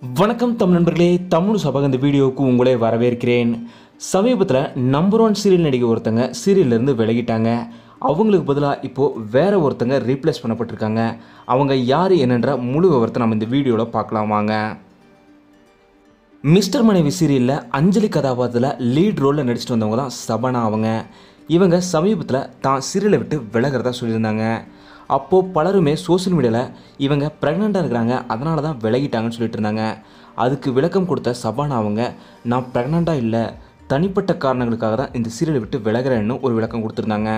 வணக்கம் தமிழ் நண்பர்களே, தமிழ் சபக இந்த வீடியோவுக்கு உங்களை வரவேற்கிறேன். சமீபத்தில் நம்பர் 1 சீரியல் நடிகை ஒருத்தங்க சீரியல்லேருந்து விலகிட்டாங்க. அவங்களுக்கு பதிலாக இப்போது வேற ஒருத்தங்க ரீப்ளேஸ் பண்ணப்பட்டிருக்காங்க. அவங்க யார் என்னன்ற முழு விவரத்தை நம்ம இந்த வீடியோவில் பார்க்கலாம் வாங்க. மிஸ்டர் மனைவி சீரியலில் அஞ்சலி கதாபாத்திரத்தில் லீட் ரோலில் நடிச்சிட்டு வந்தவங்க தான் சபனா. இவங்க சமீபத்தில் தான் சீரியலை விட்டு விலகிறதா சொல்லியிருந்தாங்க. அப்போது பலருமே சோசியல் மீடியாவில் இவங்க ப்ரெக்னெண்ட்டாக இருக்கிறாங்க, அதனால தான் விலகிட்டாங்கன்னு சொல்லிட்டு இருந்தாங்க. அதுக்கு விளக்கம் கொடுத்த சபானா நான் ப்ரெக்னெண்ட்டாக இல்லை, தனிப்பட்ட காரணங்களுக்காக தான் இந்த சீரியலை விட்டு விலகிறேன்னு ஒரு விளக்கம் கொடுத்துருந்தாங்க.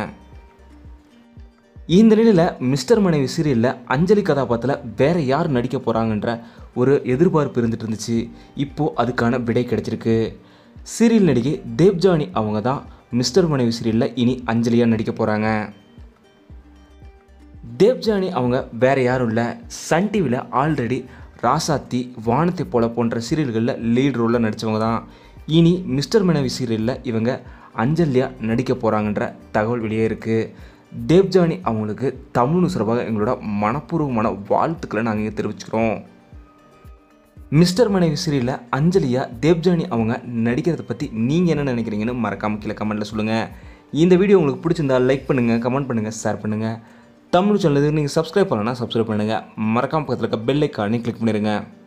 இந்த நிலையில் மிஸ்டர் மனைவி சீரியலில் அஞ்சலி கதாபாத்திரத்தில் வேறு யார் நடிக்க போகிறாங்கன்ற ஒரு எதிர்பார்ப்பு இருந்துகிட்டு இருந்துச்சு. இப்போது அதுக்கான விடை கிடைச்சிருக்கு. சீரியல் நடிகை தேவ்ஜானி அவங்க தான் மிஸ்டர் மனைவி சீரியலில் இனி அஞ்சலியாக நடிக்க போகிறாங்க. தேவ்ஜானி அவங்க வேறு யாரும் இல்லை, சன் டிவியில் ஆல்ரெடி ராசாத்தி, வானத்தை போல போன்ற சீரியல்களில் லீட் ரோலில் நடித்தவங்க தான். இனி மிஸ்டர் மனைவி சீரியலில் இவங்க அஞ்சலியாக நடிக்க போகிறாங்கன்ற தகவல் வெளியே இருக்குது. தேவ்ஜானி அவங்களுக்கு தமிழ் சார்பாக எங்களோட மனப்பூர்வமான வாழ்த்துக்களை நாங்கள் இங்கே தெரிவிச்சுக்கிறோம். மிஸ்டர் மனைவி சீரியலில் அஞ்சலியாக தேவ்ஜானி அவங்க நடிக்கிறத பற்றி நீங்கள் என்ன நினைக்கிறீங்கன்னு மறக்காமல் கீழே கமெண்ட்டில் சொல்லுங்கள். இந்த வீடியோ உங்களுக்கு பிடிச்சிருந்தால் லைக் பண்ணுங்கள், கமெண்ட் பண்ணுங்கள், ஷேர் பண்ணுங்கள். தமிழ் சேனலுக்கு நீங்கள் சப்ஸ்கிரைப் பண்ணலன்னா சப்ஸ்கிரைப் பண்ணுங்கள். மறக்காமல் பக்கத்தில் இருக்க பெல் ஐக்கானை கிளிக் பண்ணிடுங்க.